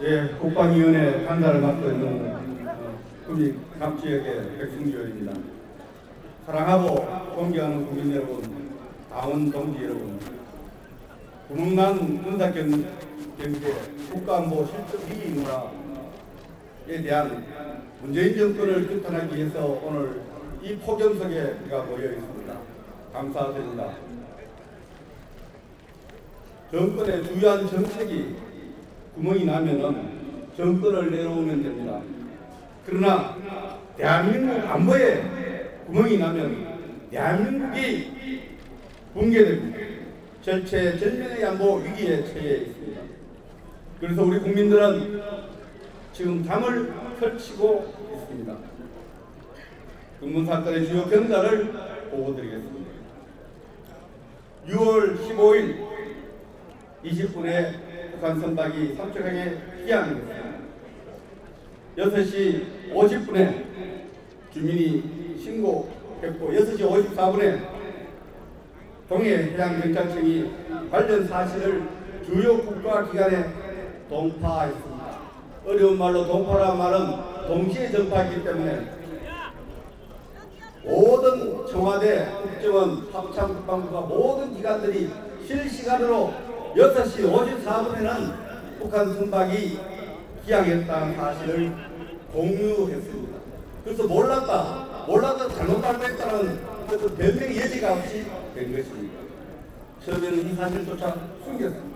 예, 국방위원회 간사를 맡고 있는 구미 갑지역의 백승주입니다. 사랑하고 존경하는 국민 여러분, 당원 동지 여러분, 구멍난 군사경제 국가안보 실적 위기 인물에 대한 문재인 정권을 규탄하기 위해서 오늘 이 폭염 속에 우리가 모여 있습니다. 감사드립니다. 정권의 주요한 정책이 구멍이 나면은 정권을 내려오면 됩니다. 그러나 대한민국 안보에 구멍이 나면 대한민국이 붕괴됩니다. 절체절명의 안보 위기에 처해 있습니다. 그래서 우리 국민들은 지금 잠을 펼치고 있습니다. 금문사건의 주요 경과를 보고드리겠습니다. 6월 15일 20분에 북한 선박이 삼척항에 피항했습니다. 6시 50분에 주민이 신고했고 6시 54분에 동해해양경찰청이 관련 사실을 주요 국가기관에 동파했습니다. 어려운 말로 동파란 말은 동시에 전파했기 때문에 모든 청와대, 국정원, 합참, 국방부가 모든 기관들이 실시간으로 6시 54분에는 북한 선박이 기항했다는 사실을 공유했습니다. 그래서 몰랐다 잘못 발표했다는 그 변명의 여지가 없이 된 것입니다. 처음에는 이 사실조차 숨겼습니다.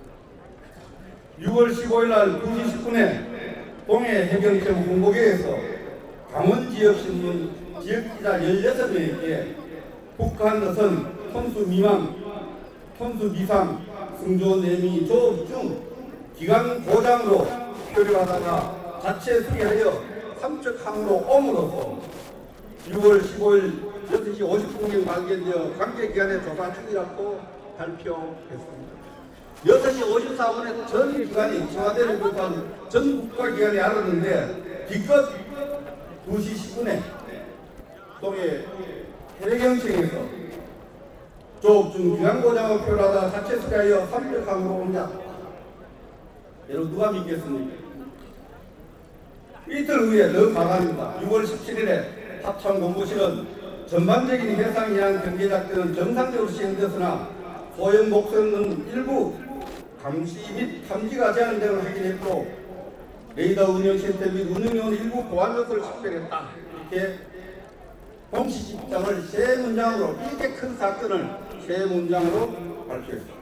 6월 15일 날 2시 10분에 동해해경청 홍보계에서 강원지역신문 지역기자 16명에게 북한 어선 톤수 미만, 톤수 미상, 승조 내미 조업 중 기관 고장으로 표류하다가 자체 수리하여 삼척항으로 옴으로써 6월 15일 6시 50분경 발견되어 관계기관의 조사 중이라고 발표했습니다. 6시 54분에 전 기관이 청와대를 비롯한 전 국가기관이 알았는데 기껏 2시 10분에 동해 해경청에서 조업 중 기관고장을 표현하다 자체 수리하여 삼척항으로 옮겼다. 여러분 누가 믿겠습니까? 이틀 후에 더 강합니다. 6월 17일에 합참본부실은 전반적인 해상해양 경계작전은 정상적으로 시행되었으나 소형 목선은 일부 감시 및 탐지가 제한됨을 확인했고 레이더 운영 시스템 및 운영용 일부 보안 요소를 식별했다. 이렇게 공식 입장을 세 문장으로 이렇게 큰 사건을 세 문장으로 발표했습니다.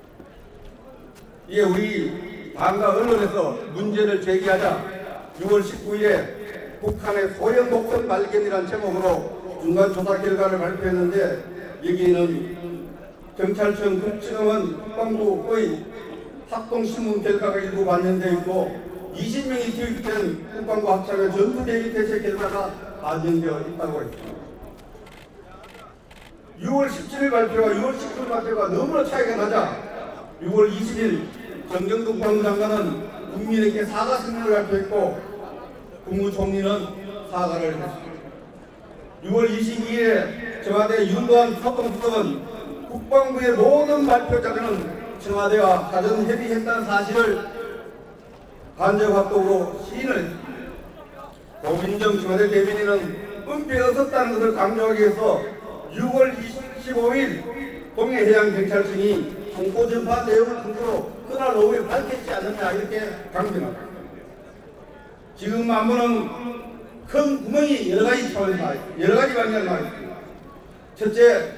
이에 우리 당과 언론에서 문제를 제기하자 6월 19일에 북한의 소형 목선 발견이라는 제목으로 중간 조사 결과를 발표했는데 여기에는 경찰청, 국정원, 국방부의 합동신문 결과가 일부 반영되어 있고 20명이 투입된 국방부 합참의 전투대기 대체 결과가 반영되어 있다고 했습니다. 6월 17일 발표와 6월 19일 발표가 너무나 차이가 나자 6월 20일 정경도 국방부장관은 국민에게 사과声明을 발표했고 국무총리는 사과를 했습니다. 6월 22일에 청와대 윤도한 합동수석은 국방부의 모든 발표 자료는 청와대와 사전 협의했다는 사실을 간접합동으로 시인을 했습니다. 고민정 청와대 대변인은 은폐 없었다는 것을 강조하기 위해서 6월 25일 동해해양경찰청이 홍보 전파 내용을 근거로 그날 오후에 밝혔지 않느냐 이렇게 강변합니다. 지금 안보는 큰 구멍이 여러 가지 차원에서 나와 있습니다. 여러 가지 방향으로 나와 있습니다. 첫째,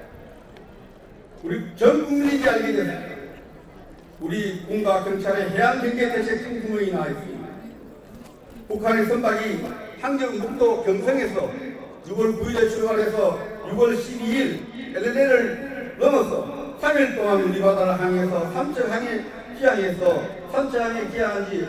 우리 전 국민이 알게 됩니다. 우리 군과 경찰의 해양 경계 대책 큰 구멍이 나와 있습니다. 북한의 선박이 항정북도 경성에서 6월 9일에 출발해서 6월 12일 LLL을 넘어서 3일 동안 우리 바다를 항해해서 삼척항에 기항해서 삼척항에 기항한 지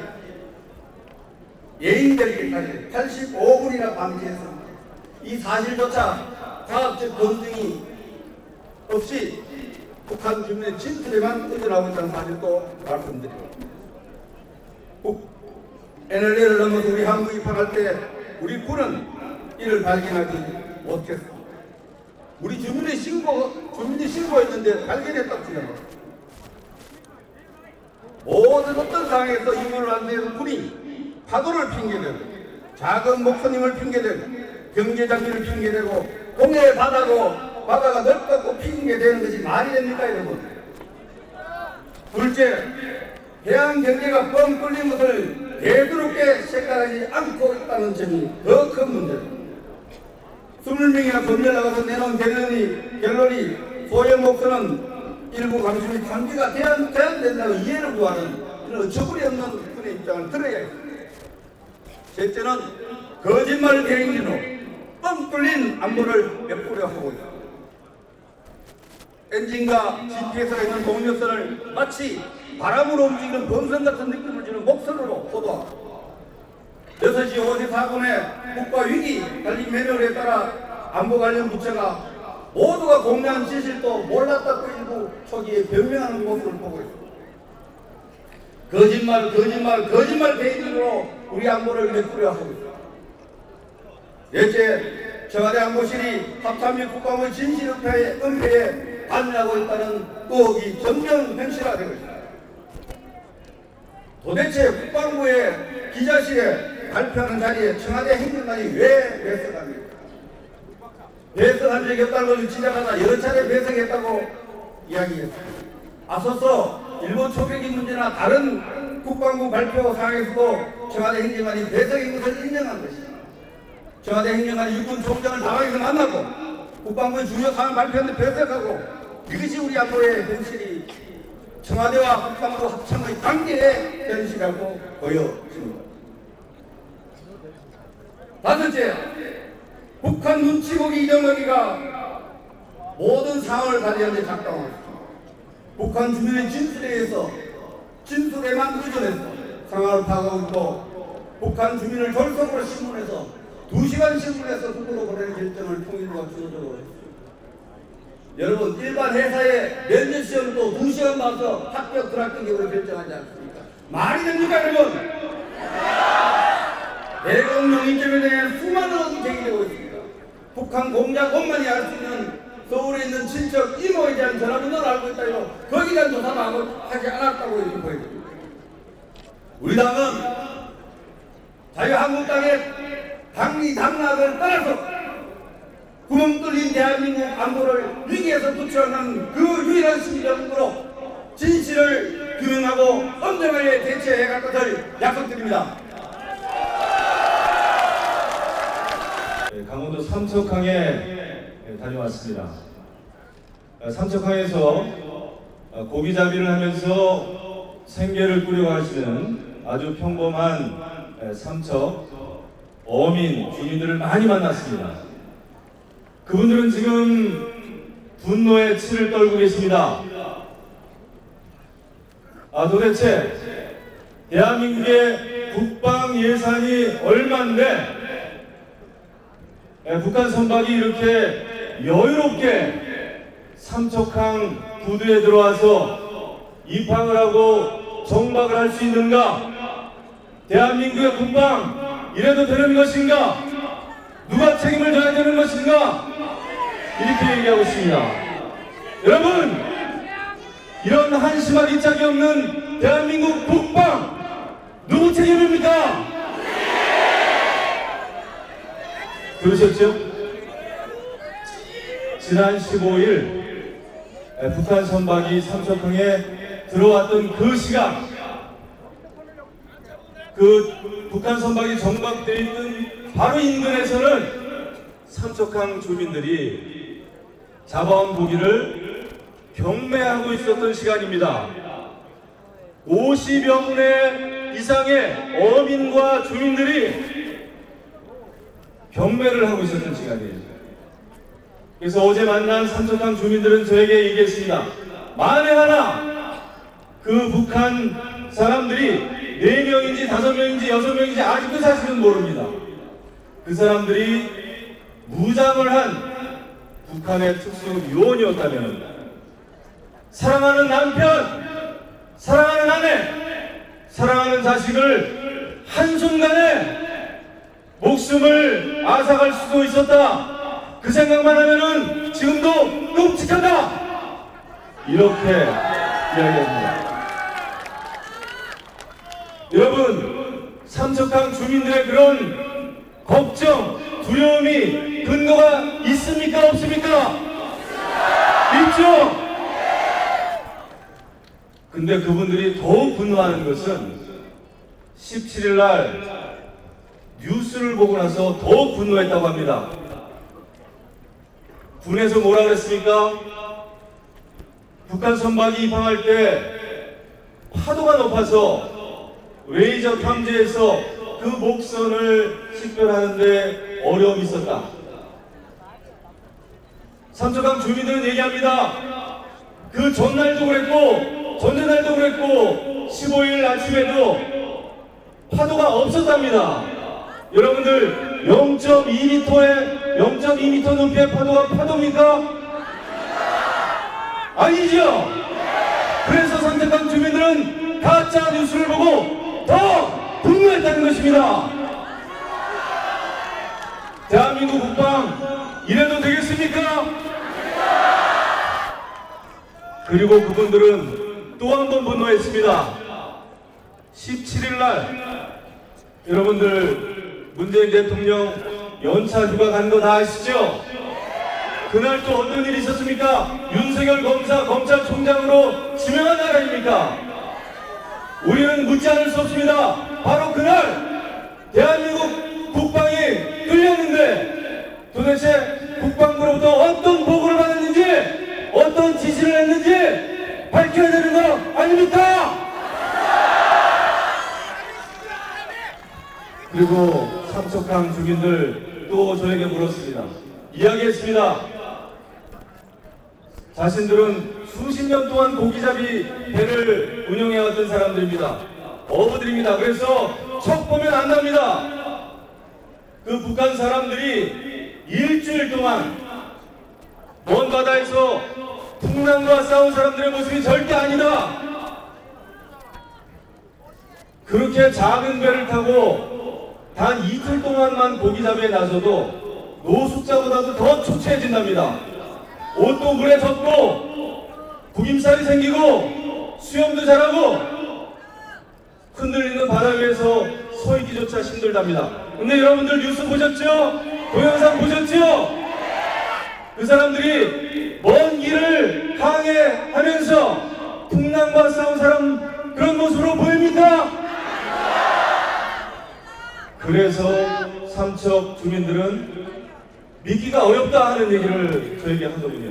예인되기까지 85분이나 방치했습니다. 이 사실조차 과학적 검증이 없이 북한 주민의 진술에만 의존하고 있다는 사실도 말씀드립니다. NLL을 넘어서 우리 항구 입항할 때 우리 군은 이를 발견하지 못했습니다. 우리 주민이 신고했는데 발견했다고 생각합니다. 모든 어떤 상황에서 임무를 안 되는 분이 파도를 핑계대고 작은 목선임을 핑계대고 경제장비를 핑계대고 동해 바다가 넓고 핑계대는 것이 말이 됩니까 여러분? 둘째, 해양 경제가 뻥 뚫린 것을 대수롭게 생각하지 않고 있다는 점이 더 큰 문제입니다. 20명이나 검열 나가서 내놓은 결론이 소형 목선은 일부 강수이 탐지가 제한된다고 이해를 구하는 이런 어처구니 없는 분의 입장을 들어야 했습니다. 셋째는 거짓말 대행진으로 뻥 뚫린 안보를 베푸려 하고 있습니다. 엔진과 GPS가 있는 동력선을 마치 바람으로 움직이는 범선 같은 느낌을 주는 목선으로 포도하고 6시 54분에 국가위기 관리 매뉴얼에 따라 안보 관련 부처가 모두가 공개한 지실도 몰랐다고 일부 초기에 변명하는 모습을 보고 있습니다. 거짓말 대행진으로 우리 안보를 메꾸려 하고 있습니다. 넷째, 청와대 안보실이 합참 및 국방의 진실 은폐에 관여하고 있다는 의혹이 점점 현실화되고 있습니다. 도대체 국방부의 기자실에 발표하는 자리에 청와대 행정관이 왜 배석합니까? 배석한 적이 없다는 것을 지적하다 여러 차례 배석했다고 이야기했습니다. 앞서서 일본 초계기 문제나 다른 국방부 발표 사항에서도 청와대 행정관이 배석인 것을 인정한 것입니다. 청와대 행정관이 육군 총장을 당황해서 만나고 국방부의 중요 사항을 발표하는데 배석하고 이것이 우리 안보의 현실이 청와대와 국방부 합참의 단계의 현실이라고 보여집니다. 다섯째, 북한 눈치 보기 이데올로기가 모든 상황을 가리는 데 작동하고 있습니다. 북한 주민의 진술에 의해서 진술에만 의존해서 상황을 파악하고 있고 북한 주민을 졸속으로 신문해서 2시간 신문해서 국으로 보내는 결정을 통일부가 주도적으로 했습니다. 여러분, 일반 회사의 면접 시험도 2시간 봐서 합격 불합격으로 결정하지 않습니까? 말이 됩니까 여러분? 대공용 인접에 대한 수많은 의혹이 제기되고 있습니다. 북한 공작원만이 알 수 있는 서울에 있는 친척 이모에 대한 전화번호를 알고 있다 해도 거기에 대한 조사도 하지 않았다고 이렇게 보여집니다. 우리 당은 자유한국당의 당리당락을 떠나서 구멍 뚫린 대한민국 안보를 위기에서 구출하는 그 유일한 시민정부로 진실을 규명하고 엄정하게 대처해 갈 것을 약속드립니다. 강원도 삼척항에 다녀왔습니다. 삼척항에서 고기잡이를 하면서 생계를 꾸려가시는 아주 평범한 삼척 어민 주민들을 많이 만났습니다. 그분들은 지금 분노의 치를 떨고 계십니다. 도대체 대한민국의 국방 예산이 얼만데 북한 선박이 이렇게 여유롭게 삼척항 부두에 들어와서 입항을 하고 정박을 할 수 있는가? 대한민국의 국방 이래도 되는 것인가? 누가 책임을 져야 되는 것인가? 이렇게 얘기하고 있습니다. 여러분, 이런 한심한 이짝이 없는 대한민국 국방 누구 책임입니까? 들으셨죠? 지난 15일 북한 선박이 삼척항에 들어왔던 그 시각, 그 북한 선박이 정박되어 있던 바로 인근에서는 삼척항 주민들이 잡아온 고기를 경매하고 있었던 시간입니다. 50여 분의 이상의 어민과 주민들이 경매를 하고 있었던 시간이에요. 그래서 어제 만난 삼척항 주민들은 저에게 얘기했습니다. 만에 하나 그 북한 사람들이 4명인지 5명인지 6명인지 아직도 사실은 모릅니다. 그 사람들이 무장을 한 북한의 특수 요원이었다면 사랑하는 남편, 사랑하는 아내, 사랑하는 자식을 한순간에 목숨을 앗아갈 수도 있었다. 그 생각만 하면은 지금도 끔찍하다. 이렇게 이야기합니다. 여러분, 삼척항 주민들의 그런 걱정, 두려움이 근거가 있습니까? 없습니까? 있죠? 근데 그분들이 더욱 분노하는 것은 17일 날 뉴스를 보고 나서 더욱 분노했다고 합니다. 군에서 뭐라 그랬습니까? 북한 선박이 입항할 때 파도가 높아서 레이저 탐지에서 그 목선을 식별하는데 어려움이 있었다. 삼척항 주민들은 얘기합니다. 그 전날도 그랬고 전전날도 그랬고 15일 아침에도 파도가 없었답니다. 여러분들 0.2m 높이의 파도가 파도입니까? 아니죠. 그래서 삼척항 주민들은 가짜 뉴스를 보고 더 분노했다는 것입니다. 대한민국 국방 이래도 되겠습니까? 그리고 그분들은 또 한 번 분노했습니다. 17일 날 여러분들 문재인 대통령 연차 휴가 간 거 다 아시죠? 그날 또 어떤 일이 있었습니까? 윤석열 검찰총장으로 지명한 날 아닙니까? 우리는 묻지 않을 수 없습니다. 바로 그날 대한민국 국방이 뚫렸는데 도대체 국방부로부터 어떤 보고를 받았는지 어떤 지시를 했는지 밝혀야 되는 거 아닙니까? 그리고 삼척항 주민들 또 저에게 물었습니다. 이야기했습니다. 자신들은 수십 년 동안 고기잡이 배를 운영해왔던 사람들입니다. 어부들입니다. 그래서 척 보면 안답니다. 그 북한 사람들이 일주일 동안 먼 바다에서 풍랑과 싸운 사람들의 모습이 절대 아니다. 그렇게 작은 배를 타고 단 이틀 동안만 고기잡이에 나서도 노숙자보다도 더 초췌해진답니다. 옷도 물에 젖고 구김살이 생기고 수영도 잘하고 흔들리는 바다 위에서 서 있기조차 힘들답니다. 근데 여러분들 뉴스 보셨죠? 동영상 보셨죠? 그 사람들이 먼 길을 항해하면서 풍랑과 싸운 사람 그런 모습으로 보입니까? 그래서 삼척 주민들은 믿기가 어렵다 하는 얘기를 저에게 하더군요.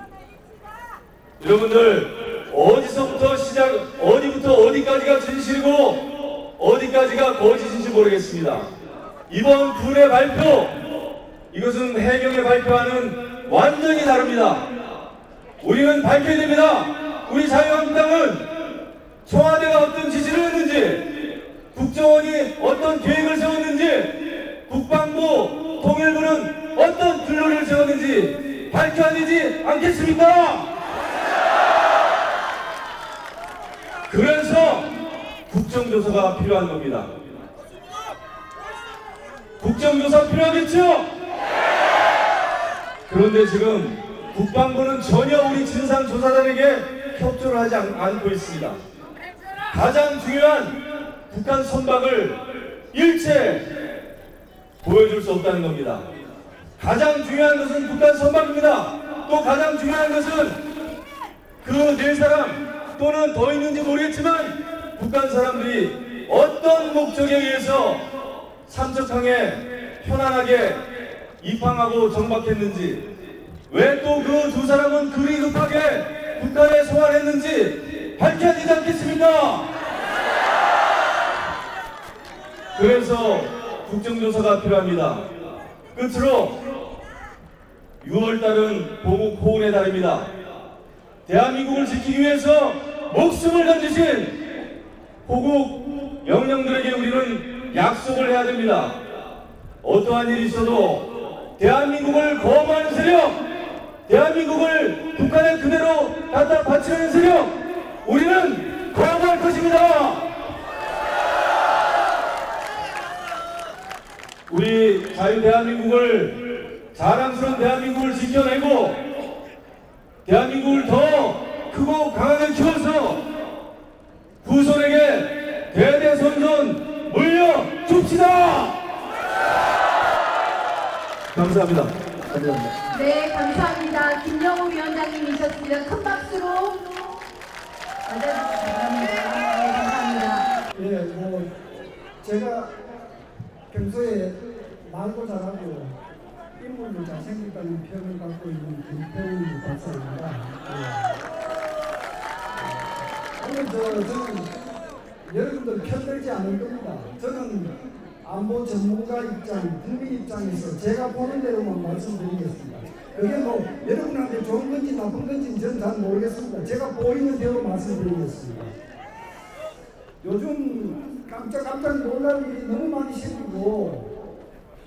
여러분들 어디부터 어디까지가 진실이고 어디까지가 거짓인지 모르겠습니다. 이번 군의 발표 이것은 해경의 발표와는 완전히 다릅니다. 우리는 밝혀야 됩니다. 우리 자유한국당은 청와대가 어떤 지시를 했는지 국정원이 어떤 계획을 세웠는지 국방부 통일부는 어떤 플로를 세웠는지 밝혀야 되지 않겠습니까? 그래서 국정조사가 필요한 겁니다. 국정조사 필요하겠죠? 그런데 지금 국방부는 전혀 우리 진상조사단에게 협조를 하지 않고 있습니다. 가장 중요한 북한 선박을 일체 보여줄 수 없다는 겁니다. 가장 중요한 것은 북한 선박입니다. 또 가장 중요한 것은 그 네 사람 또는 더 있는지 모르겠지만 북한 사람들이 어떤 목적에 의해서 삼척항에 편안하게 입항하고 정박했는지 왜 또 그 두 사람은 그리 급하게 북한에 소환했는지 밝혀야 되지 않겠습니까? 그래서 국정조사가 필요합니다. 끝으로 6월달은 보국 호운의 달입니다. 대한민국을 지키기 위해서 목숨을 던지신 호국 영령들에게 우리는 약속을 해야 됩니다. 어떠한 일이 있어도 대한민국을 거부하는 세력, 대한민국을 북한에 그대로 갖다 바치는 세력, 우리는 거부할 것입니다. 우리 자유 대한민국을, 자랑스러운 대한민국을 지켜내고 대한민국을 더 크고 강하게 키워서 후손에게 대대손손 감사합니다. 감사합니다. 네, 감사합니다. 김영우 위원장님이셨습니다. 큰 박수로 맞아주시기 바랍니다. 네, 감사합니다. 예, 제가 평소에 말도 잘하고 인물도 잘생겼다는 평을 갖고 있는 김태훈 박사입니다. 오늘 저는 여러분들 편들지 않을 겁니다. 저는 안보 전문가 입장, 국민 입장에서 제가 보는 대로만 말씀드리겠습니다. 그게 여러분한테 좋은 건지 나쁜 건지 저는 잘 모르겠습니다. 제가 보이는 대로 말씀드리겠습니다. 요즘 깜짝 놀랄 일이 너무 많이 생기고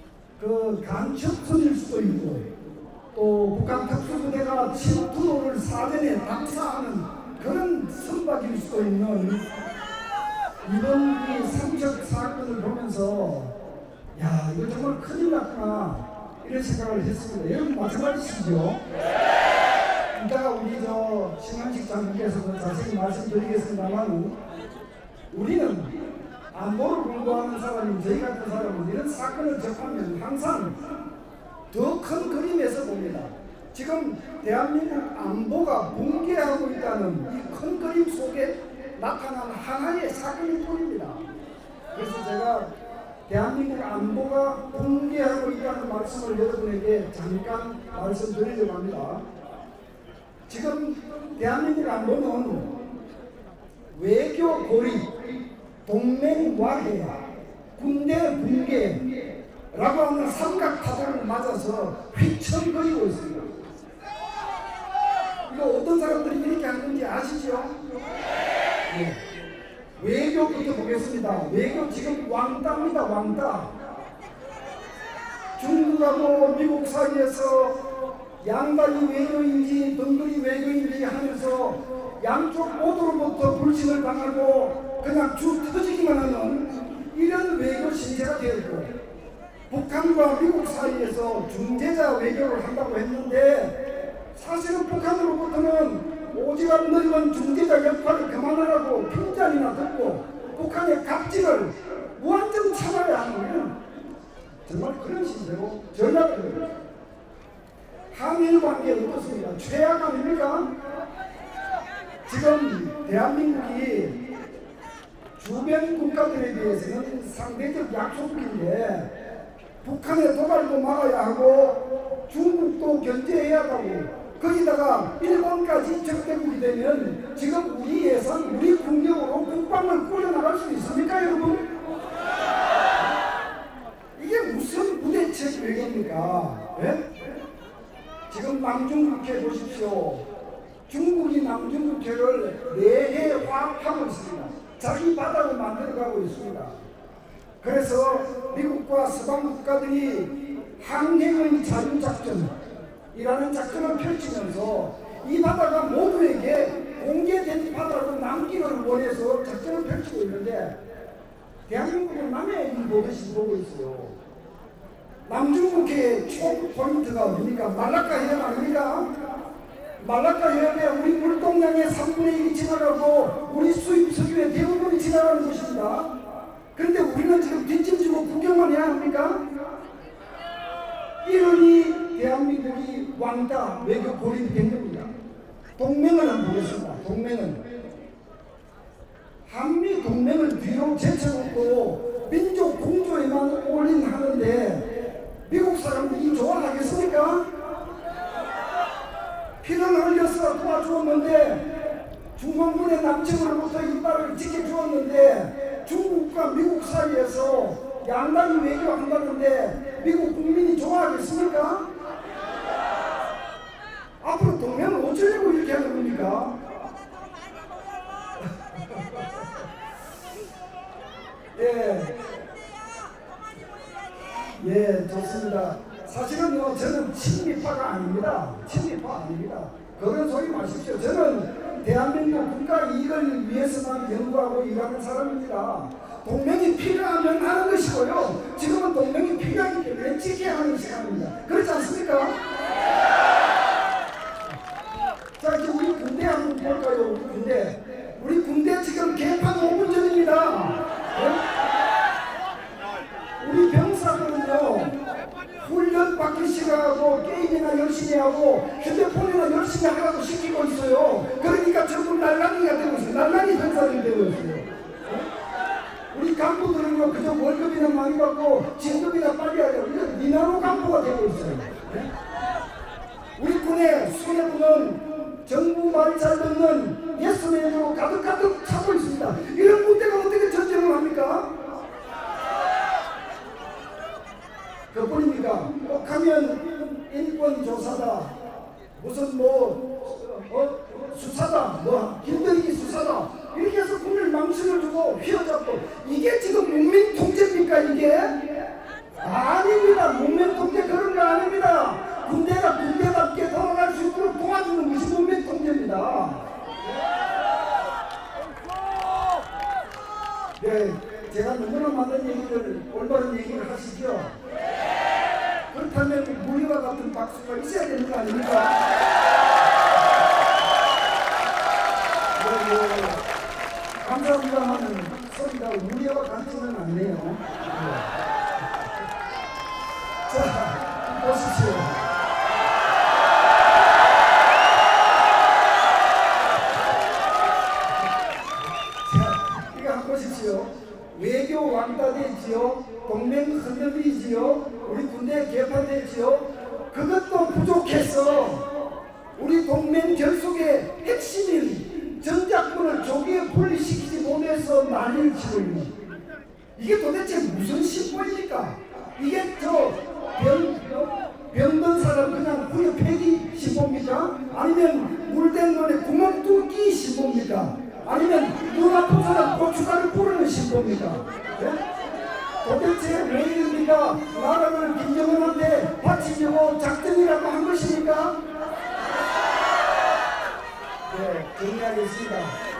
간첩선일 수도 있고 또 북한 특수부대가 침투를 사전에 낙사하는 그런 선박일 수도 있는 이번 이 삼척 사건을 보면서 야 이거 정말 큰일 났구나 이런 생각을 했습니다. 여러분 마찬가지시죠? 이따가 우리 신한식 장군께서도 자세히 말씀드리겠습니다만 우리는 안보를 공부하는 사람인 저희 같은 사람은 이런 사건을 접하면 항상 더 큰 그림에서 봅니다. 지금 대한민국 안보가 붕괴하고 있다는 이 큰 그림 속에 나타난 하나의 사건일 뿐입니다. 그래서 제가 대한민국 안보가 붕괴하고 있다는 말씀을 여러분에게 잠깐 말씀드리려고 합니다. 지금 대한민국 안보는 외교 고립, 동맹 와해, 군대 붕괴라고 하는 삼각타도를 맞아서 휘청거리고 있습니다. 이거 어떤 사람들이 이렇게 하는지 아시죠? 네. 외교부터 보겠습니다. 외교 지금 왕따입니다. 왕따. 중국하고 미국 사이에서 양다리 외교인지 덩그리 외교인지 하면서 양쪽 모두로부터 불신을 당하고 그냥 쭉 터지기만 하는 이런 외교 신세가 되었고 북한과 미국 사이에서 중재자 외교를 한다고 했는데 사실은 북한으로부터는 오지랖 넓은 중재자 역할을 그만하라고 핀잔이나 듣고 북한의 갑질을 무한정 참아야 하는 거예요. 정말 그런 신세로 전략을 한일 관계 어떻습니까? 최악 아닙니까? 지금 대한민국이 주변 국가들에 비해서는 상대적 약소국인데 북한의 도발도 막아야 하고 중국도 견제해야 하고 거기다가 일본까지 적대국이 되면 지금 우리 예산, 우리 국력으로 국방을 꾸려나갈 수 있습니까 여러분? 이게 무슨 부대책 외교입니까? 예? 지금 남중국해 보십시오. 중국이 남중국해를 내해화하고 있습니다. 자기 바다로 만들어가고 있습니다. 그래서 미국과 서방 국가들이 항해의 자유작전이라는 작전을 펼치면서 이 바다가 모두에게 공개된 바다로 남기를 원해서 작전을 펼치고 있는데 대한민국은 남의 일 보듯이 보고 있어요. 남중국해의 초 포인트가 어딥니까? 말라카 해협 아닙니까? 말라카 해협에 우리 물동량의 3분의 1이 지나가고 우리 수입 석유의 대부분이 지나가는 곳입니다. 그런데 우리는 지금 뒷짐지고 구경만 해야 합니까? 이러니 대한민국이 왕따 외교 고립이 된 겁니다. 동맹을 한번 보겠습니다. 동맹은 한미 동맹을 뒤로 제쳐놓고 민족 공조에만 올인하는데 미국 사람들이 좋아하겠습니까? 피를 흘려서 도와주었는데 중공군의 남침으로부터 이빨을 지켜주었는데 중국과 미국 사이에서 양다리 외교한다는데 미국 국민이 좋아하겠습니까? 앞으로 동맹을 어쩌려고 이렇게 하는 겁니까? 예, 좋습니다. 사실은요, 저는 친미파가 아닙니다. 친미파 아닙니다. 그런 소리 마십시오. 저는 대한민국 국가 이익을 위해서만 연구하고 일하는 사람입니다. 동맹이 필요하면 하는 것이고요. 지금은 동맹이 필요하기 때문에 지켜야 하는 시간입니다. 그렇지 않습니까? 자, 이제 우리 군대 한번 볼까요? 우리 군대. 우리 군대 지금 개판 5분 전입니다. 네? 우리 병사들은요, 훈련 받기 열심히 하고 휴대폰이나 열심히 하라고 시키고 있어요. 그러니까 전부 날라리가 되고 있어요. 날라리 현상이 되고 있어요. 우리 간부들은요 그저 월급이나 많이 받고 진급이나 빨리 하려고 이런 미나로 간부가 되고 있어요. 우리 군의 수뇌부는 정부 말 잘 듣는 예스맨으로 가득가득 차고 있습니다. 이런 군대가 어떻게 전쟁을 합니까? 그뿐입니까? 혹하면 인권조사다, 무슨 수사다, 김대기 수사다 이렇게 해서 군을 망신을 주고 휘어잡고 이게 지금 문민통제입니까 이게? 아닙니다. 문민통제 그런 거 아닙니다. 군대가 군대답게 돌아갈 수 있도록 도와주는 것이 문민통제입니다. 네, 제가 너무나 많은 얘기를 올바른 얘기를 하시죠. 그렇다면 무리와 같은 박수가 있어야 되는 거 아닙니까? 감사합니다 하는 소리가 무리와 같지는 않네요. 자, 보십시오. 자, 이거 한번 보십시오. 외교 왕따되지요. 동맹 흔들리지요. 우리 군대 개판되지요. 그것도 부족해서 우리 동맹 결속의 핵심인 전작권을 조기에 분리시키지 못해서 난리를 치고 있는 이게 도대체 무슨 신고입니까? 이게 병든 사람 그냥 후에 폐기 신고입니까? 아니면 물된 눈에 구멍 뚫기 신고입니까? 아니면 눈 아픈 사람 고춧가루 뿌리는 신고입니까? 네? 도대체 왜 이럽니까? 나라를 김정은한테 바치려고 작전이라고 한 것입니까? 네, 정리하겠습니다.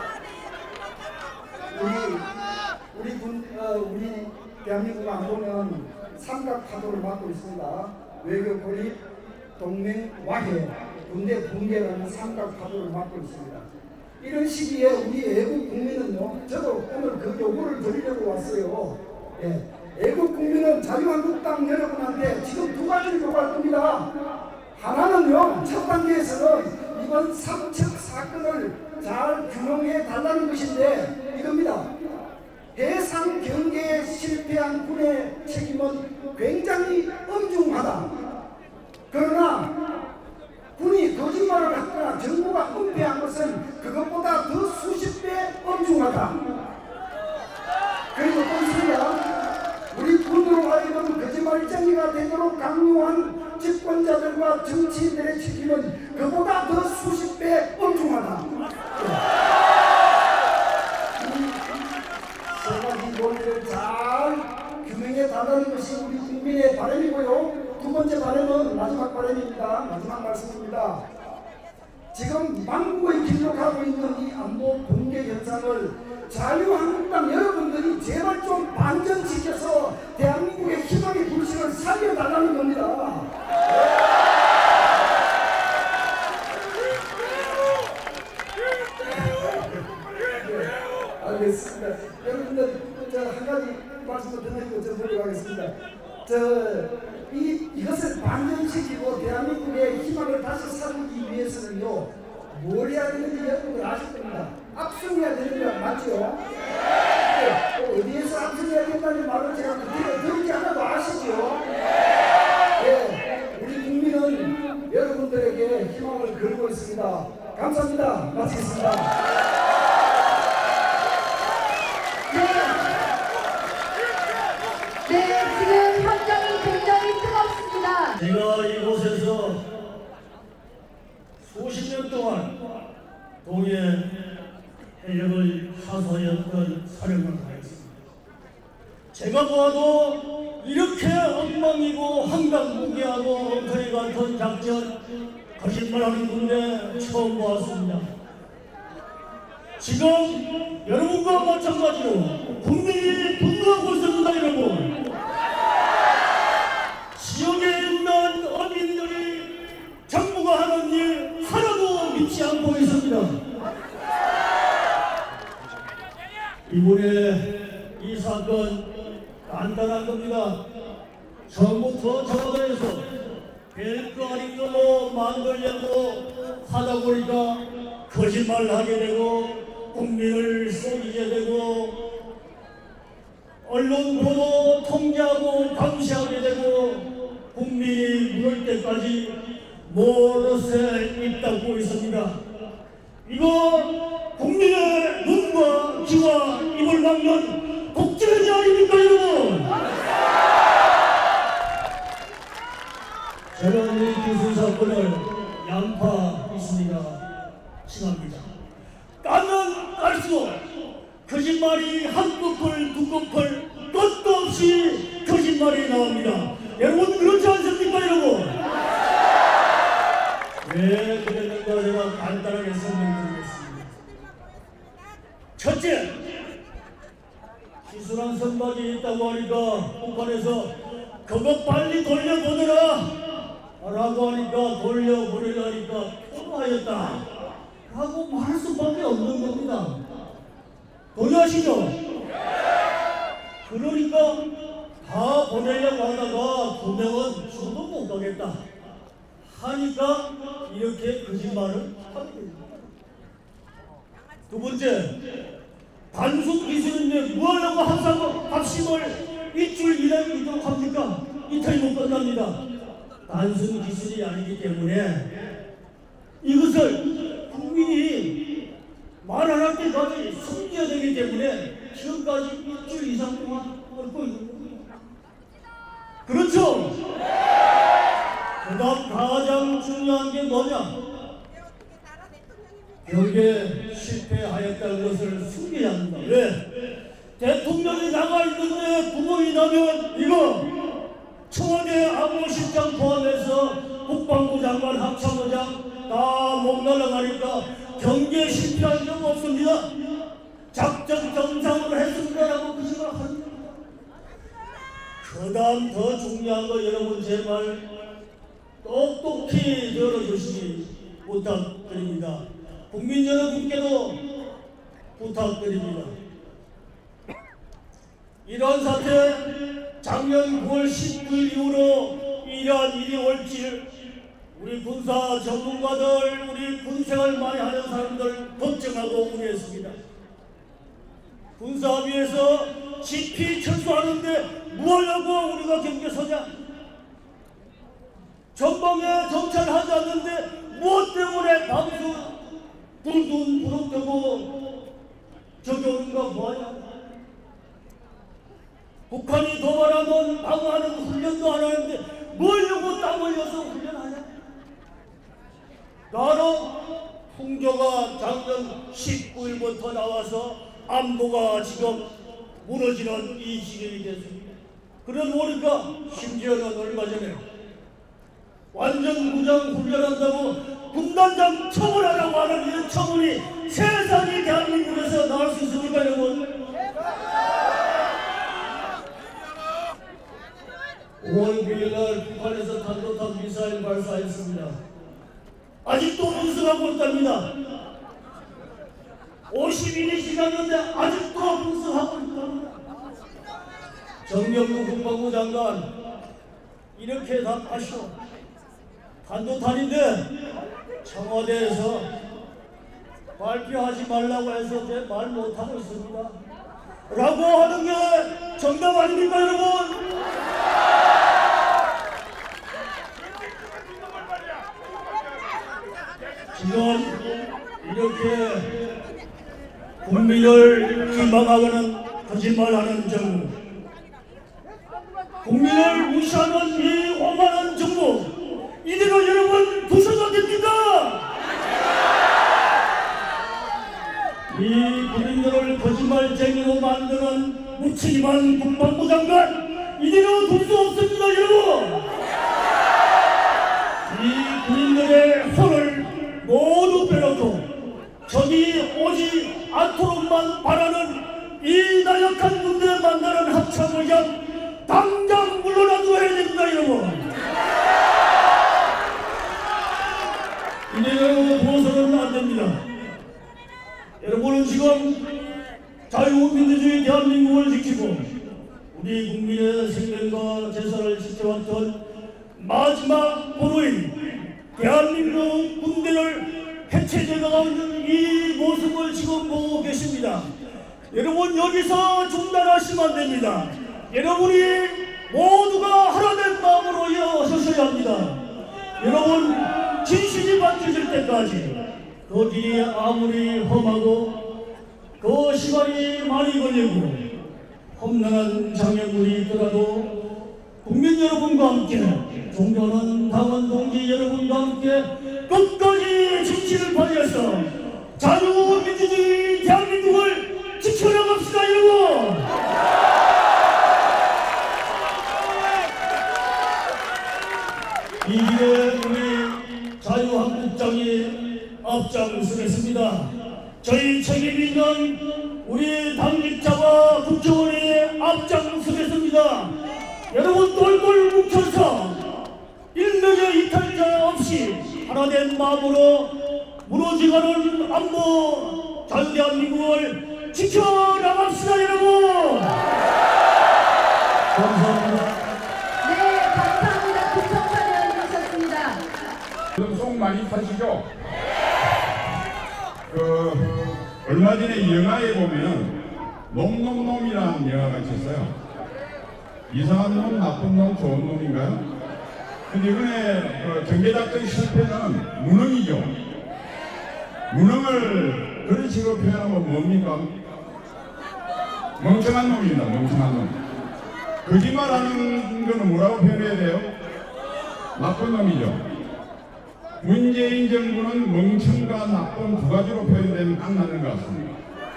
우리 대한민국 안보는 삼각파도를 맞고 있습니다. 외교 고립, 동맹 와해, 군대 붕괴라는 삼각파도를 맞고 있습니다. 이런 시기에 우리 애국 국민은요, 저도 오늘 그 요구를 드리려고 왔어요. 예, 애국 국민은 자유한국당 여러분한테 지금 두 가지를 요구할 겁니다. 하나는요, 첫 단계에서는 이번 삼척 사건을 잘 규명해 달라는 것인데 이겁니다. 해상 경계에 실패한 군의 책임은 굉장히 엄중하다. 그러나 군이 거짓말을 했거나 정부가 은폐한 것은 그것보다 더 수십 배 엄중하다. 그리고 또 있습니다. 우리 군으로 하여금 거짓말쟁이가 되도록 강요한 집권자들과 정치인들의 책임은 그보다 더 수십 배 엄중하다. 세 가지 논리를 잘 규명해 달라는 것이 우리 국민의 바람이고요. 두 번째 바람은 마지막 바람입니다. 마지막 말씀입니다. 지금 망국의 길로 가고 있는 이 안보 붕괴 현상을 자유한국당 여러분들이 제발 좀 반전시켜서 대한민국의 희망의 불씨를 살려달라는 겁니다. 알겠습니다. 여러분들 한 가지 말씀을 드리고 저 물러가겠습니다. 이것을 반전시키고 대한민국의 희망을 다시 살리기 위해서는요, 뭘 해야 되는지 여러분들 아실 겁니다. 압승해야 되는 거 맞죠? 어디에서 압승해야 된다는 말을 제가 그때 들지 않아도 아시죠? 네, 우리 국민은 여러분들에게 희망을 걸고 있습니다. 감사합니다. 마치겠습니다. 네, 지금 현장이 굉장히 뜨겁습니다. 제가 이곳에서 수십 년 동안 동해 해역을 하사였던 사령을 다했습니다. 제가 보아도 이렇게 엉망이고 한강무계하고 엉터리 같은 작전, 거짓말하는 군대 처음 보았습니다. 지금 여러분과 마찬가지로 국민이 분노하고 있습니다. 여러분, 지역에 있는 어민들이 정부가 하는 일 하나도 믿지 않고 있습니다. 이번에 이 사건 간단한 겁니다. 처음부터 청와대에서 별거 아닌 거 뭐 만들려고 하다 보니까 거짓말을 하게 되고 국민을 속이게 되고 언론 보도 통제하고 감시하게 되고 국민이 물을 때까지 모릇에 입 닫고 있습니다. 이거 국민의 눈과 귀와 입을 막는 독재자 아닙니까 여러분? 저는 이 기술 사건을 양파 있습니다. 칭합니다. 까면 깔수록 거짓말이 한 커플 두 커플 끝도 없이 거짓말이 나옵니다. 여러분 그렇지 않습니까 여러분? 왜 그랬는가 제가 간단하게 설명드리겠습니다. 첫째, 기술한 선박이 있다고 하니까 북한에서 그거 빨리 돌려보내라 라고 하니까 돌려보내라니까 통화하였다 라고 말할 수밖에 없는 겁니다. 동의하시죠? 그러니까 다 보내려고 하다가 두 명은 죽어도 못 가겠다 하니까 이렇게 거짓말을 하게 됩니다. 두 번째, 단순 기술인데 뭐하려고 항상 합심을 일주일 이내로 합니까? 이틀이 못 끝납니다. 단순 기술이 아니기 때문에 이것을 국민이 말 안 할 때까지 숨겨야 되기 때문에 지금까지 일주일 이상 동안 얽고 있는 겁니다. 그렇죠? 그 다음 가장 중요한 게 뭐냐? 경계 실패하였다는 것을 숨겨야 합니다. 왜? 대통령이 나가 있는데 구멍이 나면 이거 청와대 안보실장 포함해서 국방부 장관 합참의장 다 못 날아가니까 경계 실패한 적 없습니다. 작전 정상으로 했습니다라고 그 생각을 합니다. 그 다음 더 중요한 거 여러분 제발 똑똑히 들어주시기 부탁드립니다. 국민 여러분께도 부탁드립니다. 이러한 사태 작년 9월 19일 이후로 이러한 일이 올지 우리 군사 전문가들, 우리 군생활 많이 하는 사람들 걱정하고 우려했습니다. 군사합의에서 집피 철수하는데 뭐하려고 우리가 경계 서냐? 전방에 정찰하지 않는데 무엇 때문에 방수 불돈 부룩되고 저기 오는가 뭐하냐? 북한이 도발하면 방어하는 훈련도 안 하는데 뭐하려고 땀 흘려서 훈련하냐? 바로 풍조가 작년 19일부터 나와서 안보가 지금 무너지는 이 지경이 됐습니다. 그러다 보니까 심지어는 얼마 전에 완전 무장 훈련한다고 군단장 처벌하라고 하는 이런 처분이 세상이 대한민국에서 나올 수 있습니까 여러분? 5월 9일날 북한에서 탄도탄 미사일 발사했습니다. 아직도 분석하고 있답니다. 51이 지났는데 아직도 분석하고 있답니다. 정경루 국방부 장관 이렇게 답하시오. 탄도탄인데 청와대에서 발표하지 말라고 해서 제 말 못하고 있습니다 라고 하는 게 정답 아닙니까 여러분? 지금 이렇게 국민을 기망하고는 거짓말하는 정부, 국민을 무시하는 이 오만한 정부, 이대로 여러분 두셔도 됩니까? 이 국민들을 거짓말쟁이로 만드는 무책임한 국방부 장관, 이대로 둘 수 없습니다 여러분. 이 국민들의 혼을 모두 빼놓고 적이 오지 않도록만 바라는 이 나약한 군대 만나는 합참의장 당장 물러나줘야 됩니다 여러분. 이대로 보서는 안 됩니다. 여러분은 지금 자유민주주의 대한민국을 지키고 우리 국민의 생명과 재산을 지켜왔던 마지막 포로인 대한민국 군대를 해체되어가는 이 모습을 지금 보고 계십니다. 여러분 여기서 중단하시면 안 됩니다. 여러분이 모두가 하나된 마음으로 일어서셔야 합니다. 여러분 진실이 밝혀질 때까지 그 길이 아무리 험하고 그 시간이 많이 걸리고 험난한 장애물이 있더라도 국민 여러분과 함께 존경하는 당원 동지 여러분과 함께 끝까지 진실을 발휘해서 자유민주주의 대한민국을 지켜나갑시다 여러분. 이 길에 우리 자유한국당이 앞장서겠습니다. 저희 책임 있는 우리 당직자와 국정원이 앞장서겠습니다. 여러분 똘똘 뭉쳐서 일명의 이탈자 없이 하나된 마음으로 무너져가는 안보 자유대한민국을 지켜나갑시다 여러분. 감사합니다. 네, 감사합니다. 구청장 의원님이셨습니다. 속 많이 타시죠? 얼마 전에 영화에 보면 놈놈놈이라는 영화가 있었어요. 이상한 놈, 나쁜 놈, 좋은 놈인가요? 근데 이번에 경제작전 실패는 무능이죠. 무능을 그런 식으로 표현하면 뭡니까? 멍청한 놈입니다. 멍청한 놈. 거짓말하는 거는 뭐라고 표현해야 돼요? 나쁜 놈이죠. 문재인 정부는 멍청과 나쁜 두 가지로 표현되면 딱 맞는 것 같습니다.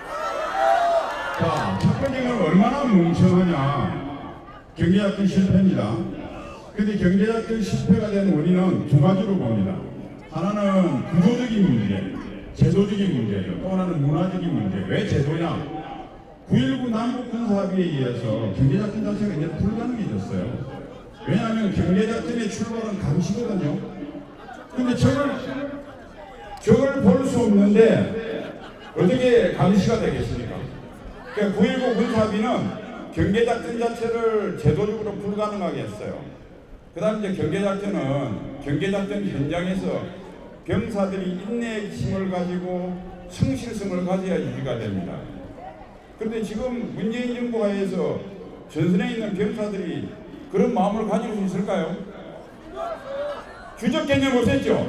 자, 첫 번째는 얼마나 멍청하냐. 경제작전 실패입니다. 근데 경제작전 실패가 된 원인은 두 가지로 봅니다. 하나는 구조적인 문제, 제도적인 문제죠. 또 하나는 문화적인 문제. 왜 제도냐? 9.19 남북군사합의에 의해서 경제작전 자체가 이제 불가능해졌어요. 왜냐하면 경제작전의 출발은 감시거든요. 근데 저걸 볼 수 없는데 어떻게 감시가 되겠습니까? 그러니까 9.19 군사합의는 경제작전 자체를 제도적으로 불가능하게 했어요. 그 다음 이제 경제작전 현장에서 병사들이 인내심을 가지고 성실성을 가져야 유지가 됩니다. 그런데 지금 문재인 정부 하에서 전선에 있는 병사들이 그런 마음을 가질 수 있을까요? 주적 개념 없앴죠?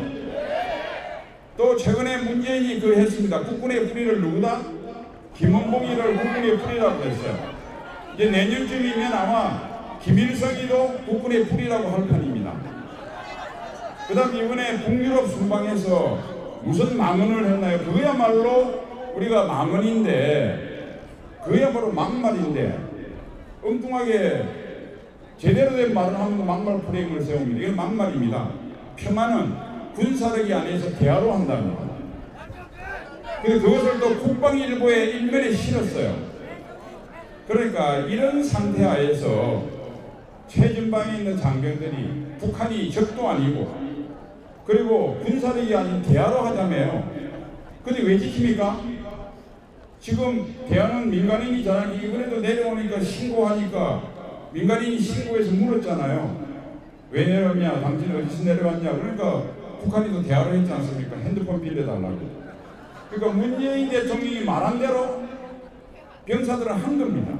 또 최근에 문재인이 했습니다. 국군의 뿌리를 누구다? 김원봉이를 국군의 뿌리라고 했어요. 이제 내년쯤이면 아마 김일성이도 국군의 뿌리라고 할 판입니다. 그 다음 이번에 북유럽 순방에서 무슨 망언을 했나요? 그거야말로 우리가 망언인데, 그거야말로 막말인데, 엉뚱하게 제대로 된 말을 하면 막말 프레임을 세웁니다. 이게 막말입니다. 평화는 군사력이 아니어서 대화로 한답니다. 그래서 그것을 또 국방일보의 일면에 실었어요. 그러니까 이런 상태 하에서 최전방에 있는 장병들이 북한이 적도 아니고 그리고 군사력이 아닌 대화로 하자며요. 근데 왜 지킵니까? 지금 대화는 민간인이 잘하니 이번에도 내려오니까 신고하니까 민간인이 신고해서 물었잖아요. 왜 내려왔냐? 당신 어디서 내려왔냐? 그러니까 북한이도 대화를 했지 않습니까? 핸드폰 빌려달라고. 그러니까 문재인 대통령이 말한 대로 병사들은 한 겁니다.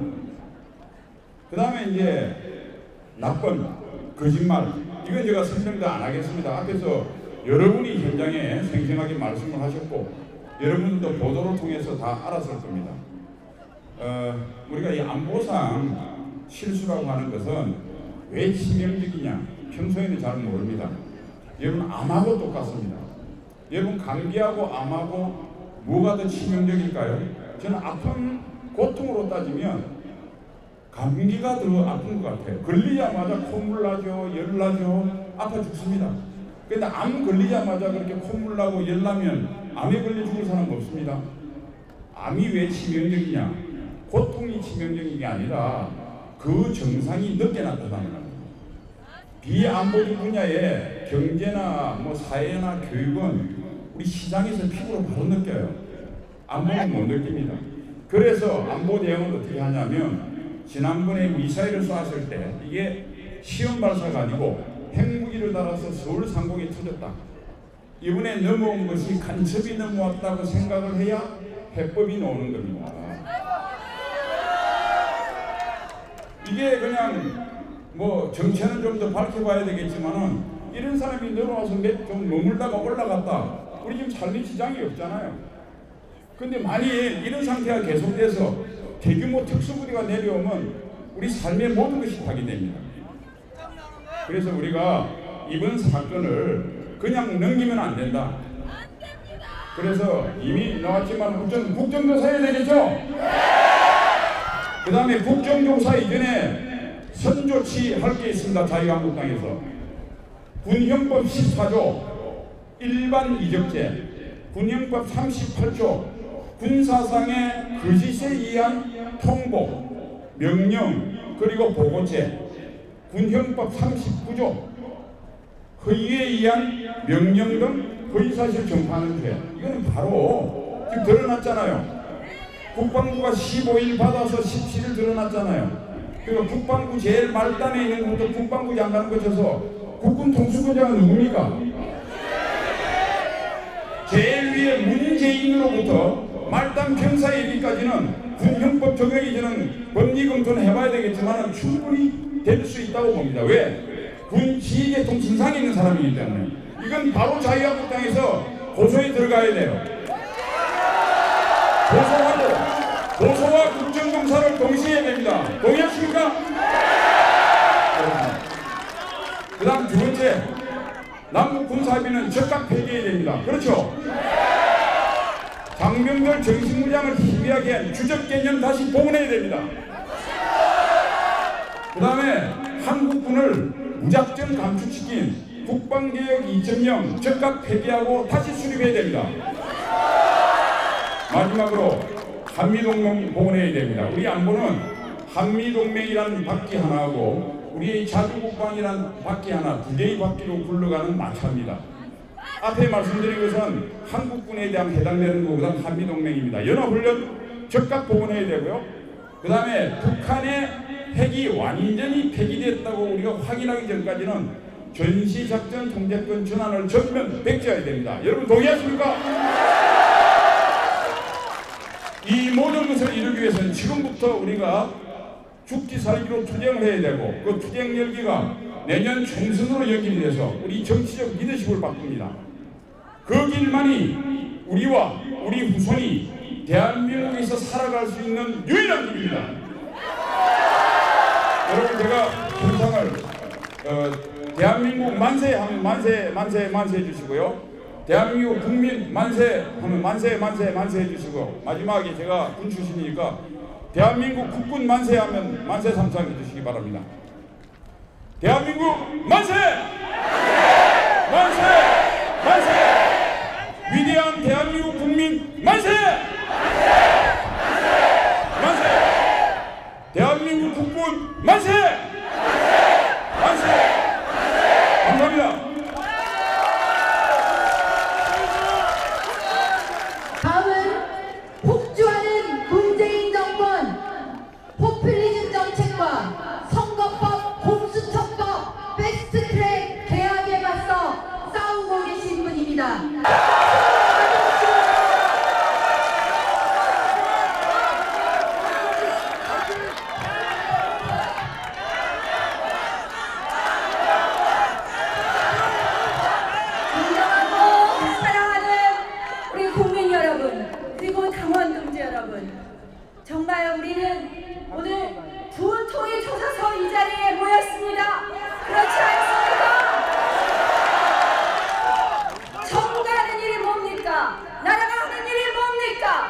그 다음에 이제 나쁜 거짓말, 이건 제가 설명도 안 하겠습니다. 앞에서 여러분이 현장에 생생하게 말씀을 하셨고 여러분도 보도를 통해서 다 알았을 겁니다. 우리가 이 안보상 실수라고 하는 것은 왜 치명적이냐? 평소에는 잘 모릅니다. 여러분 암하고 똑같습니다. 여러분 감기하고 암하고 뭐가 더 치명적일까요? 저는 아픈 고통으로 따지면 감기가 더 아픈 것 같아요. 걸리자마자 콧물 나죠, 열 나죠, 아파 죽습니다. 근데 암 걸리자마자 그렇게 콧물 나고 열 나면 암에 걸려 죽을 사람 없습니다. 암이 왜 치명적이냐? 고통이 치명적인 게 아니라 그 증상이 늦게 나타나는 겁니다. 비안보적 분야의 경제나 사회나 교육은 우리 시장에서 피부로 바로 느껴요. 안보는 못 느낍니다. 그래서 안보 대응을 어떻게 하냐면 지난번에 미사일을 쐈을 때 이게 시험 발사가 아니고 핵무기를 달아서 서울 상공에 터졌다. 이번에 넘어온 것이 간첩이 넘어왔다고 생각을 해야 해법이 나오는 겁니다. 이게 그냥 뭐 정체는 좀 더 밝혀봐야 되겠지만은 이런 사람이 넘어와서 좀 머물다가 올라갔다. 우리 지금 삶의 지장이 없잖아요. 근데 만일 이런 상태가 계속돼서 대규모 특수부대가 내려오면 우리 삶의 모든 것이 파괴됩니다. 그래서 우리가 이번 사건을 그냥 넘기면 안 된다. 그래서 이미 나왔지만 국정조사 해야 되겠죠? 그 다음에 국정조사 이전에 선조치할 게 있습니다. 자유한국당에서 군형법 14조 일반 이적죄, 군형법 38조 군사상의 거짓에 의한 통보, 명령 그리고 보고죄, 군형법 39조 허위에 의한 명령 등 허위사실 전파하는 죄. 이거는 바로 지금 드러났잖아요. 국방부가 15일 받아서 17일 드러났잖아요. 그리고 국방부 제일 말단에 있는 것도 국방부 장관 거쳐서 국군 통수권자가 누굽니까? 제일 위에 문재인으로부터 말단 병사 얘기까지는 군형법 적용이 저는 법리 검토는 해봐야 되겠지만 충분히 될 수 있다고 봅니다. 왜? 군 지휘계통 진상에 있는 사람이기 때문에. 이건 바로 자유한국당에서 고소에 들어가야 돼요. 고소와 국정감사를 동시에 해야 됩니다. 동의하십니까? 그 다음 두 번째, 남북 군사합의는 즉각 폐기해야 됩니다. 그렇죠? 장병들 정신무장을 희미하게 한 주적 개념 다시 복원해야 됩니다. 그 다음에 한국군을 무작정 감축시킨 국방개혁 2.0 즉각 폐기하고 다시 수립해야 됩니다. 마지막으로 한미동맹 복원해야 됩니다. 우리 안보는 한미동맹이라는 바퀴 하나하고 우리의 자주국방이라는 바퀴 하나, 두 개의 바퀴로 굴러가는 마차입니다. 앞에 말씀드린 것은 한국군에 대한 해당되는 것보다 한미동맹입니다. 연합훈련 즉각 복원해야 되고요. 그 다음에 북한의 핵이 완전히 폐기됐다고 우리가 확인하기 전까지는 전시작전 통제권 전환을 전면 백지해야 됩니다. 여러분 동의하십니까? 이 모든 것을 이루기 위해서는 지금부터 우리가 죽기 살기로 투쟁을 해야 되고 그 투쟁 열기가 내년 총선으로 연결이 돼서 우리 정치적 리더십을 바꿉니다. 그 길만이 우리와 우리 후손이 대한민국에서 살아갈 수 있는 유일한 길입니다. 여러분 제가 평상을 대한민국 만세 하면 만세 해주시고요. 대한민국 국민 만세 하면 만세 해주시고 마지막에 제가 군 출신이니까 대한민국 국군 만세 하면 만세 3상 해주시기 바랍니다. 대한민국 만세! 위대한 대한민국 국민 만세! 대한민국 국군 만세! 감사합니다. 다음은 폭주하는 문재인 정권, 포퓰리즘 정책과 선거법, 공수처법, 패스트트랙 개혁에 맞서 싸우고 계신 분입니다. 정말 우리는 오늘 두 통이 터져서 이 자리에 모였습니다. 그렇지 않습니까? 정부가 하는 일이 뭡니까? 나라가 하는 일이 뭡니까?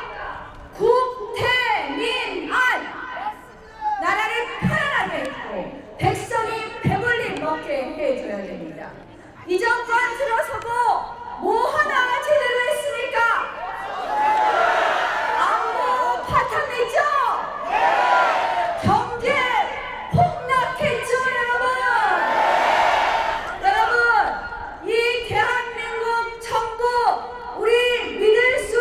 국태민안! 나라를 편안하게 했고 백성이 배불리 먹게 해줘야 됩니다. 이 정권 들어서고 뭐 하나 제대로 했습니까? 파탄했죠? 경제 폭락했죠, 여러분! 이 대한민국 정부 우리 믿을 수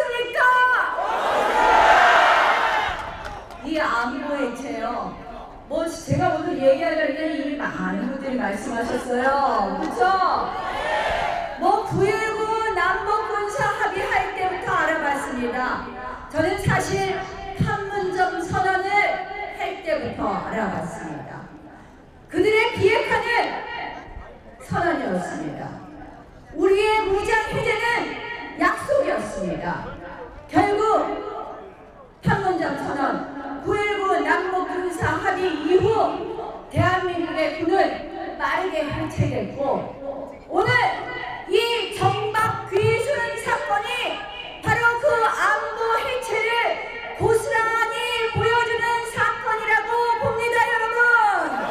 있습니까? 이 안보의 죄요. 뭐 제가 모두 얘기하려는 게 이미 많은 분들이 말씀하셨어요. 그렇죠? 뭐 9.19 남북군사 합의할 때부터 알아봤습니다. 저는 사실 판문점 선언을 할 때부터 알아봤습니다. 그들의 비핵화는 선언이었습니다. 우리의 무장 해제는 약속이었습니다. 결국 판문점 선언, 9.19 남북군사 합의 이후 대한민국의 군은 빠르게 해체됐고, 오늘 이 정박 귀순 사건이 바로 그 안보 해체를 고스란히 보여주는 사건이라고 봅니다, 여러분.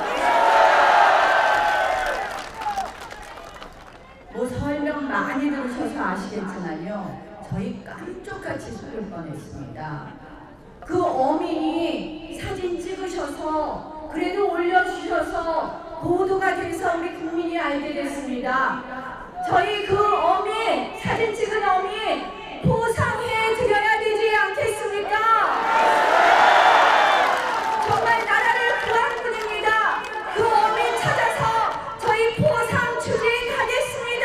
뭐 설명 많이 들으셔서 아시겠지만요, 저희 깜짝같이 속을 뻔했습니다. 그 어민이 사진 찍으셔서 그래도 올려주셔서 보도가 돼서 우리 국민이 알게 됐습니다. 저희 그 어민, 사진 찍은 어민 보상해 드려야 되지 않겠습니까? 정말 나라를 구한 분입니다. 그 어민 찾아서 저희 보상 추진하겠습니다.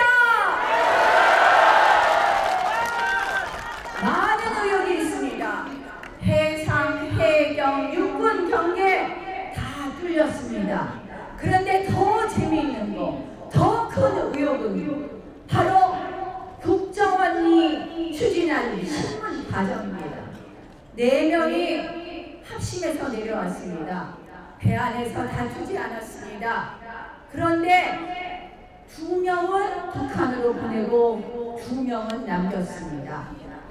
많은 의혹이 있습니다. 해상, 해경, 육군, 경계 다 뚫렸습니다. 그런데 더 재미있는 거, 더 큰 의혹은 바로 국정원이 추진한 신문 과정입니다. 4명이 합심해서 내려왔습니다. 배 안에서 다투지 않았습니다. 그런데 2명은 북한으로 보내고 2명은 남겼습니다.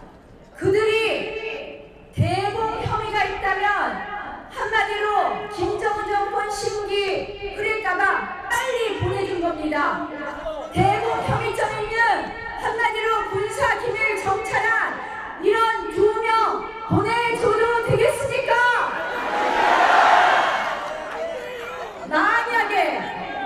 그들이 대공 혐의가 있다면 한마디로 김정은 정권 심기 그럴까봐 빨리 보내준 겁니다. 대공 혐의점 있는 한마디로 군사 기밀 정찰한 이런 2명 보내줘도 되겠습니까? 만약에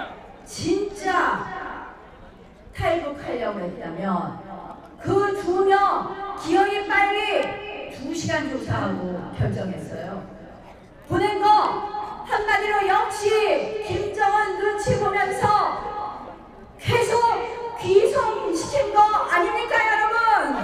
진짜 탈북하려고 했다면 그 2명 기어이 빨리 2시간 조사하고 결정했어요. 보낸 거 한마디로 역시 김정은 눈치 보면서 계속 귀송시킨 거 아닙니까, 여러분?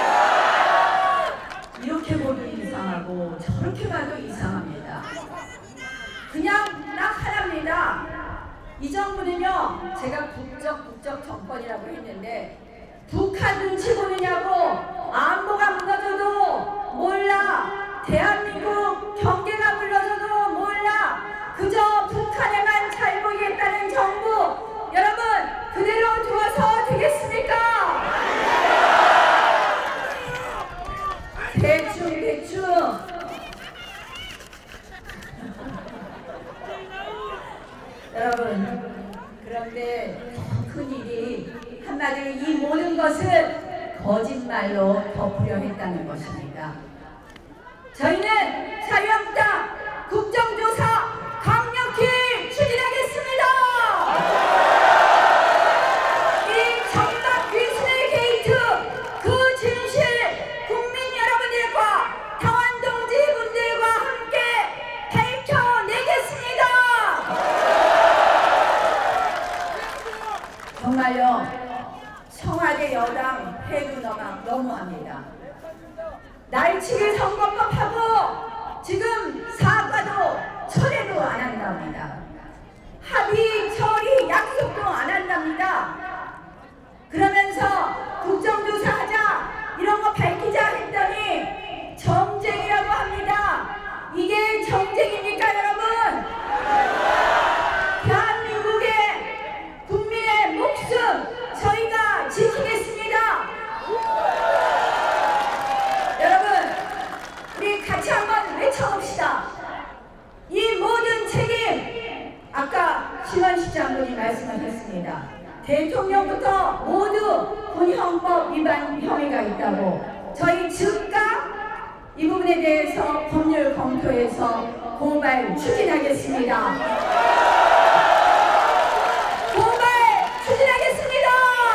이렇게 보도 이상하고 저렇게 봐도 이상합니다. 그냥 딱 하나입니다. 이 정부는요, 제가 국적 정권이라고 했는데 북한 눈치 보느냐고 안보가 무너져도 몰라, 대한민국 경계가 무너져도 몰라, 그저 북한에만 잘 보이겠다는 정부, 여러분 그대로 두어서 되겠습니까? 대충 여러분, 그런데 큰 일이 한마디로 이 모든 것을 거짓말로 덮으려 했다는 것입니다. 저희는 자유한국당 국정조사 강력히 추진하겠습니다. 이 정박 귀순의 게이트, 그 진실 국민 여러분들과 당원 동지분들과 함께 밝혀내겠습니다. 정말요, 청와대 여당 해도 너무합니다. 날치기 선거법하고 지금 사과도 철회도 안 한답니다. 합의 처리 약속도 안 한답니다. 그러면서 국정조사하자, 이런 거 밝히자 했더니 정쟁이라고 합니다. 이게 정쟁입니까, 여러분? 대한민국의 국민의 목숨 저희가 지키겠습니다. 여러분, 우리 같이 한번 외쳐봅시다. 이 모든 책임, 아까 심원식 장군이 말씀하셨습니다. 대통령부터 모두 군형법 위반 혐의가 있다고. 저희 즉각 이 부분에 대해서 법률 검토해서 고발 추진하겠습니다. 고발 추진하겠습니다.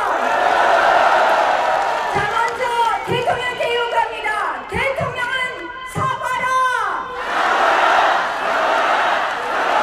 자, 먼저 대통령께 요구합니다. 대통령은 사과라.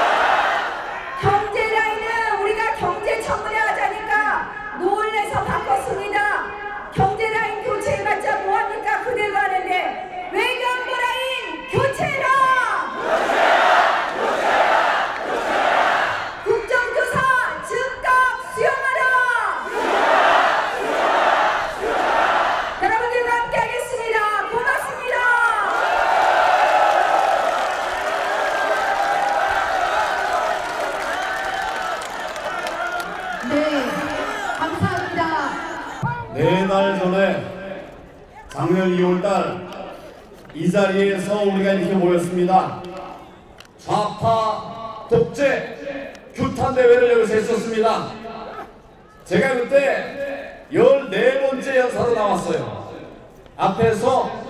4달 전에 작년 2월달 이 자리에서 우리가 이렇게 모였습니다. 좌파 독재 규탄 대회를 여기서 했었습니다. 제가 그때 14번째 연사로 나왔어요. 앞에서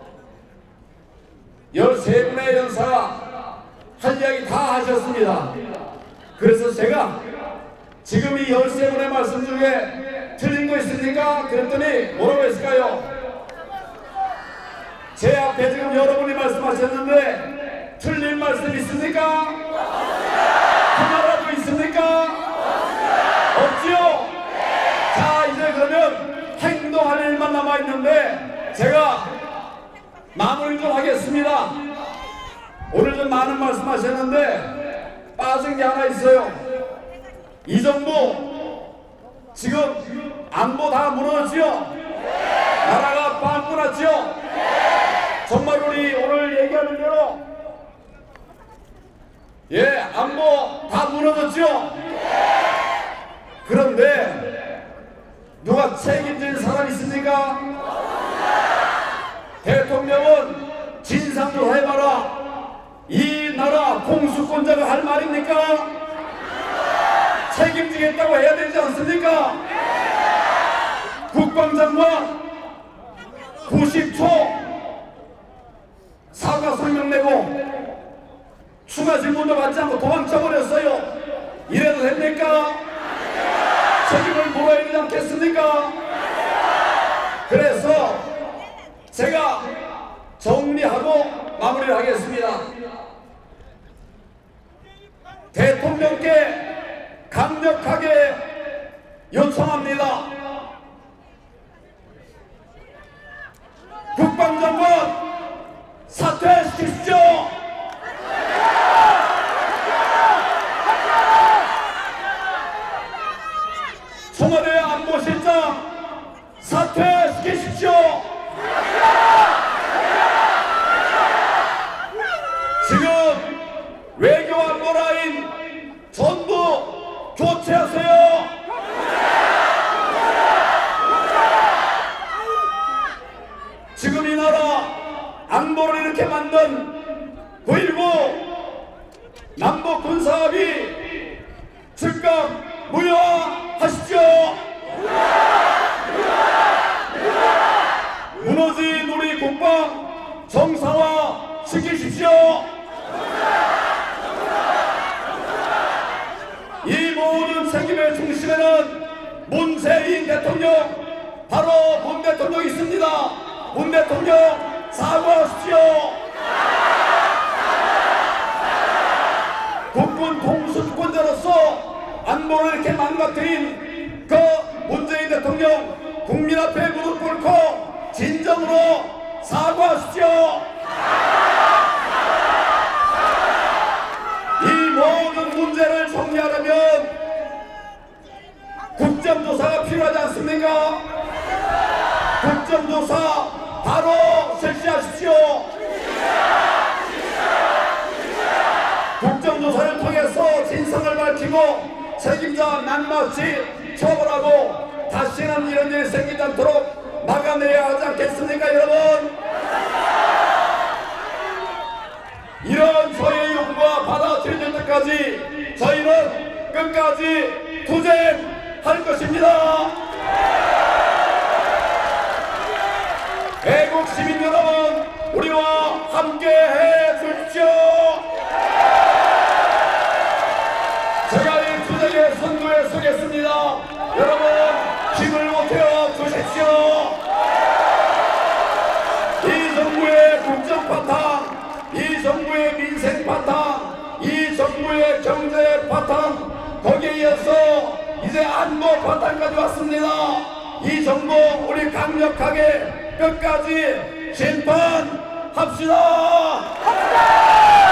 13분의 연사가 할 이야기 다 하셨습니다. 그래서 제가 지금 이 13분의 말씀 중에 틀린 거 있습니까? 그랬더니 뭐라고 했을까요? 제 앞에 지금 여러분이 말씀하셨는데 틀린 말씀 있습니까? 하나라도 있습니까? 없지요? 자, 이제 그러면 행동할 일만 남아있는데 제가 마무리 좀 하겠습니다. 오늘 좀 많은 말씀하셨는데 빠진 게 하나 있어요. 이 정부 지금 안보 다 무너졌지요? 나라가 빵꾸 났지요? 정말 우리 오늘 얘기하는 대로 안보 다 무너졌죠? 그런데 누가 책임질 사람 있습니까? 대통령은 진상조사 해봐라. 이 나라 공수권자가 할 말입니까? 책임지겠다고 해야 되지 않습니까? 국방장관 90초 사과 설명 내고 추가 질문도 받지 않고 도망쳐버렸어요. 이래도 됩니까? 책임을 물어야 되지 않겠습니까? 그래서 제가 정리하고 마무리를 하겠습니다. 대통령께 강력하게 요청합니다. 국방장관 사퇴시키십시오. 청와대 안보실장 사퇴시키십시오. 지금 외교 안보 라인 전부 교체하세요. 지금 이 나라 안보를 이렇게 만든 9.19 남북 군사합의 즉각 무효하십시오. 무너진 우리 국방 정상화 시키십시오. 이 모든 책임의 중심에는 문재인 대통령, 바로 문 대통령이 있습니다. 문 대통령 사과하십시오. 국군 통수권자로서 안보를 이렇게 망가뜨린 그 문재인 대통령 국민 앞에 무릎 꿇고 진정으로 사과하십시오. 이 모든 문제를 정리하려면 국정조사가 필요하지 않습니까? 국정조사 바로 실시하십시오. 국정조사를 통해서 진상을 밝히고 책임자 낱낱이 처벌하고 다시는 이런 일이 생기지 않도록 막아내야 하지 않겠습니까, 여러분? 이런 저희의 요구가 받아들여질 때까지 저희는 끝까지 투쟁할 것입니다. 애국 시민 여러분, 우리와 함께 해 주십시오. 제가 이 투쟁의 선두에 서겠습니다. 여러분, 힘을 보태어 주십시오. 이 정부의 국정 바탕, 이 정부의 민생 바탕, 이 정부의 경제 바탕, 거기에 이어서 이제 안보 바탕까지 왔습니다. 이 정부 우리 강력하게 끝까지 심판합시다.